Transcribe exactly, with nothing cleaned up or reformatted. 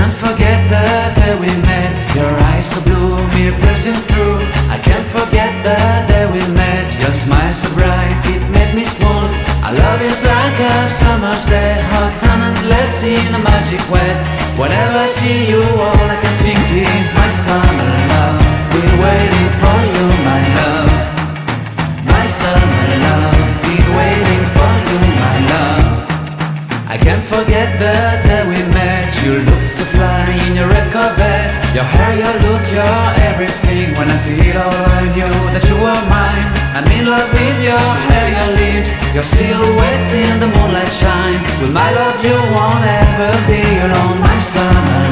can't forget the day we met. Your eyes so blue, me piercing through. I can't forget the day we met. Your smile so bright, it made me swoon. Our love is like a summer's day, hot and endless in a magic way. Whenever I see you, all I can think is my summer love. Been waiting for you, my love. My summer love. Been waiting for you, my love. I can't forget the day we met. You looked so fly in your red Corvette. Your hair, your look, your everything. When I see it all, I knew that you were mine. I'm in love with your hair, your lips, your silhouette in the moonlight shine. With my love you won't ever be alone, my summer